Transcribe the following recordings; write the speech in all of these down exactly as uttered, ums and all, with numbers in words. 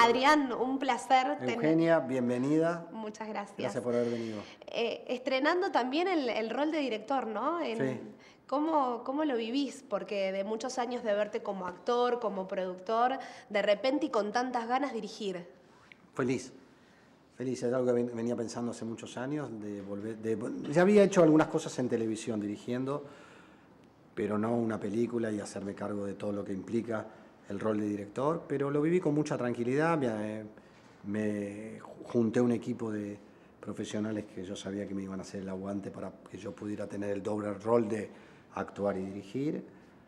Adrián, un placer. Eugenia, tener... bienvenida. Muchas gracias. Gracias por haber venido. Eh, estrenando también el, el rol de director, ¿no? En, sí. ¿Cómo, ¿Cómo lo vivís? Porque de muchos años de verte como actor, como productor, de repente y con tantas ganas dirigir. Feliz. Feliz, es algo que venía pensando hace muchos años. De volver, de, ya había hecho algunas cosas en televisión dirigiendo, pero no una película y hacerme cargo de todo lo que implica el rol de director, pero lo viví con mucha tranquilidad. Me, me junté un equipo de profesionales que yo sabía que me iban a hacer el aguante para que yo pudiera tener el doble rol de actuar y dirigir.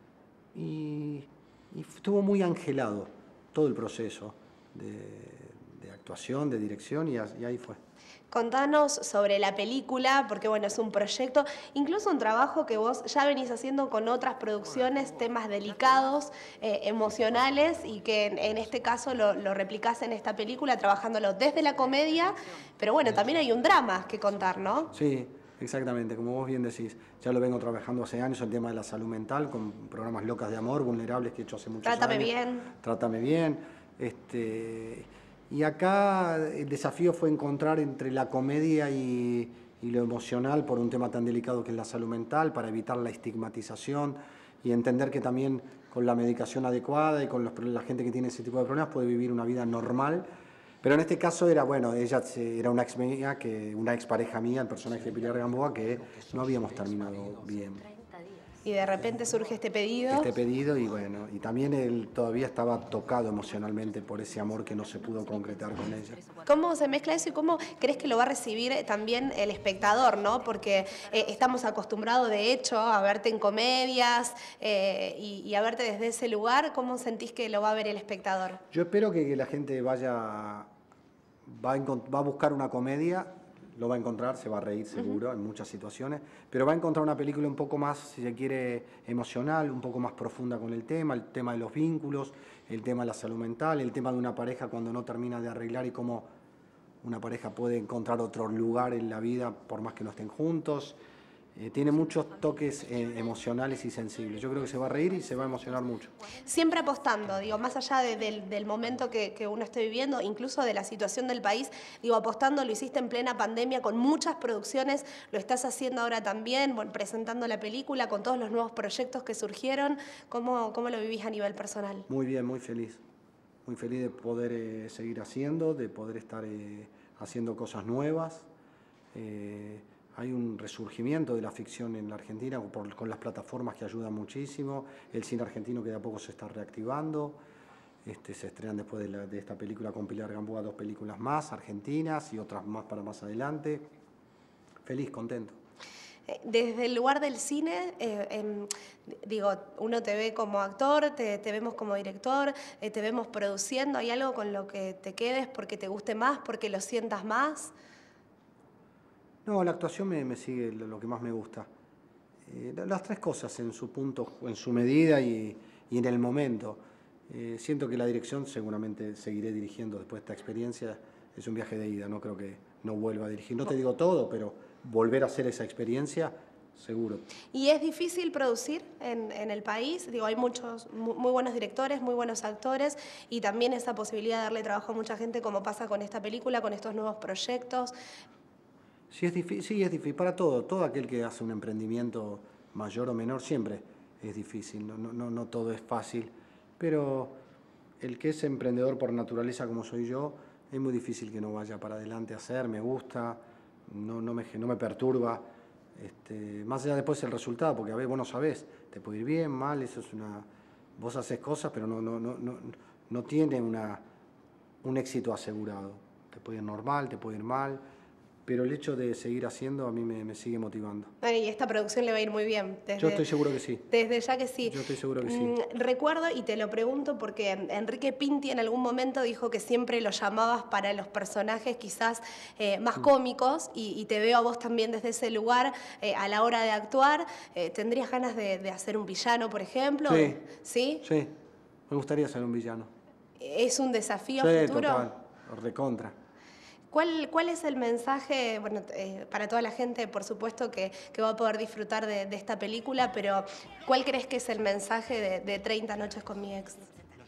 Y, y estuvo muy angelado todo el proceso de, de actuación, de dirección, y, y ahí fue. Contanos sobre la película, porque bueno, es un proyecto, incluso un trabajo que vos ya venís haciendo con otras producciones, temas delicados, eh, emocionales, y que en, en este caso lo, lo replicás en esta película, trabajándolo desde la comedia, pero bueno, también hay un drama que contar, ¿no? Sí, exactamente, como vos bien decís, ya lo vengo trabajando hace años, el tema de la salud mental, con programas Locas de Amor, Vulnerables, que he hecho hace muchos Trátame años. bien. Trátame bien. Este... Y acá el desafío fue encontrar entre la comedia y, y lo emocional por un tema tan delicado que es la salud mental, para evitar la estigmatización y entender que también con la medicación adecuada y con los, la gente que tiene ese tipo de problemas puede vivir una vida normal. Pero en este caso era, bueno, ella era una ex mía, que, una ex pareja mía, el personaje de Pilar Gamboa, que no habíamos terminado bien. Y de repente surge este pedido. Este pedido y bueno, y también él todavía estaba tocado emocionalmente por ese amor que no se pudo concretar con ella. ¿Cómo se mezcla eso y cómo crees que lo va a recibir también el espectador, ¿no? Porque eh, estamos acostumbrados de hecho a verte en comedias eh, y, y a verte desde ese lugar. ¿Cómo sentís que lo va a ver el espectador? Yo espero que, que la gente vaya, va a, va a buscar una comedia. Lo va a encontrar, se va a reír seguro, uh-huh, en muchas situaciones, pero va a encontrar una película un poco más, si se quiere, emocional, un poco más profunda con el tema, el tema de los vínculos, el tema de la salud mental, el tema de una pareja cuando no termina de arreglar y cómo una pareja puede encontrar otro lugar en la vida por más que no estén juntos. Eh, tiene muchos toques eh, emocionales y sensibles. Yo creo que se va a reír y se va a emocionar mucho. Siempre apostando, digo, más allá de, de, del momento que, que uno esté viviendo, incluso de la situación del país, digo, apostando, lo hiciste en plena pandemia con muchas producciones, lo estás haciendo ahora también, bueno, presentando la película con todos los nuevos proyectos que surgieron. ¿Cómo, cómo lo vivís a nivel personal? Muy bien, muy feliz. Muy feliz de poder eh, seguir haciendo, de poder estar eh, haciendo cosas nuevas. Eh, Hay un resurgimiento de la ficción en la Argentina por, con las plataformas que ayudan muchísimo. El cine argentino que de a poco se está reactivando. Este, se estrenan después de, la, de esta película con Pilar Gamboa dos películas más argentinas y otras más para más adelante. Feliz, contento. Desde el lugar del cine, eh, eh, digo, uno te ve como actor, te, te vemos como director, eh, te vemos produciendo. ¿Hay algo con lo que te quedes porque te guste más, porque lo sientas más? No, la actuación me, me sigue lo que más me gusta. Eh, las tres cosas en su punto, en su medida y, y en el momento. Eh, siento que la dirección, seguramente seguiré dirigiendo después de esta experiencia, es un viaje de ida, no creo que no vuelva a dirigir. No te digo todo, pero volver a hacer esa experiencia, seguro. ¿Y es difícil producir en, en el país? Digo, hay muchos muy, muy buenos directores, muy buenos actores, y también esa posibilidad de darle trabajo a mucha gente, como pasa con esta película, con estos nuevos proyectos. Sí es, difícil, sí, es difícil. Para todo, todo aquel que hace un emprendimiento mayor o menor siempre es difícil, no, no, no todo es fácil, pero el que es emprendedor por naturaleza como soy yo, es muy difícil que no vaya para adelante a hacer, me gusta, no, no, me, no me perturba, este, más allá después el resultado, porque a veces vos no sabés, te puede ir bien, mal, eso es una... Vos haces cosas, pero no, no, no, no, no tiene una, un éxito asegurado, te puede ir normal, te puede ir mal, pero el hecho de seguir haciendo a mí me, me sigue motivando. Y esta producción le va a ir muy bien. Desde, Yo estoy seguro que sí. Desde ya que sí. Yo estoy seguro que sí. Recuerdo, y te lo pregunto porque Enrique Pinti en algún momento dijo que siempre lo llamabas para los personajes quizás eh, más cómicos, y, y te veo a vos también desde ese lugar eh, a la hora de actuar. Eh, ¿Tendrías ganas de, de hacer un villano, por ejemplo? Sí. ¿Sí? Sí, me gustaría ser un villano. ¿Es un desafío sí, futuro? Total, recontra. ¿Cuál, ¿Cuál es el mensaje, bueno, eh, para toda la gente, por supuesto, que, que va a poder disfrutar de, de esta película, pero cuál crees que es el mensaje de, de treinta noches con mi ex?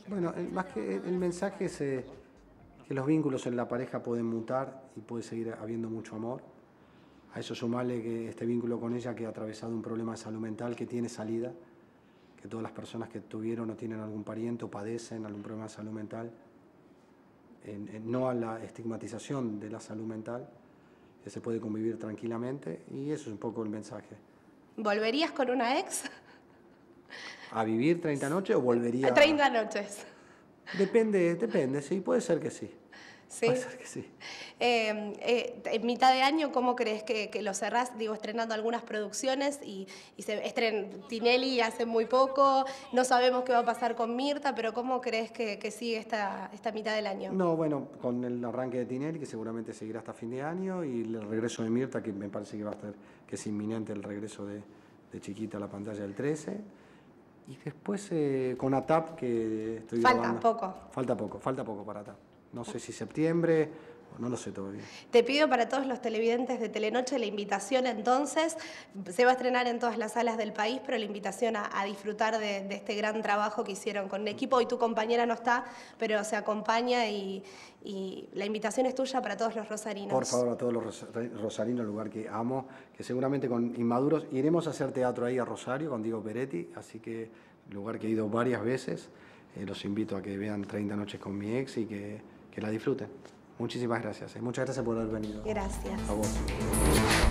Bueno, el, más que el mensaje es eh, que los vínculos en la pareja pueden mutar y puede seguir habiendo mucho amor. A eso sumarle que este vínculo con ella que ha atravesado un problema de salud mental que tiene salida, que todas las personas que tuvieron o tienen algún pariente o padecen algún problema de salud mental, en, en, no a la estigmatización de la salud mental, que se puede convivir tranquilamente, y eso es un poco el mensaje. ¿Volverías con una ex? ¿A vivir treinta noches o volvería? treinta noches. Depende, depende, sí, puede ser que sí. ¿Sí? Puede ser que sí. Eh, eh, en mitad de año, ¿cómo crees que, que lo cerrás? Digo, estrenando algunas producciones y, y se estren Tinelli hace muy poco, no sabemos qué va a pasar con Mirta, pero ¿cómo crees que, que sigue esta, esta mitad del año? No, bueno, con el arranque de Tinelli, que seguramente seguirá hasta fin de año, y el regreso de Mirta, que me parece que va a estar, que es inminente el regreso de, de Chiquita a la pantalla del trece. Y después eh, con ATAP, que estoy Falta grabando. poco. Falta poco, falta poco para ATAP. No sé si septiembre, no lo sé todavía. Te pido para todos los televidentes de Telenoche la invitación entonces, se va a estrenar en todas las salas del país, pero la invitación a, a disfrutar de, de este gran trabajo que hicieron con un equipo. Hoy tu compañera no está, pero se acompaña y, y la invitación es tuya para todos los rosarinos. Por favor, a todos los rosarinos, lugar que amo, que seguramente con Inmaduros iremos a hacer teatro ahí a Rosario con Diego Peretti, así que lugar que he ido varias veces. Eh, los invito a que vean treinta noches con mi ex y que, que la disfruten. Muchísimas gracias. Eh. Muchas gracias por haber venido. Gracias. A vos.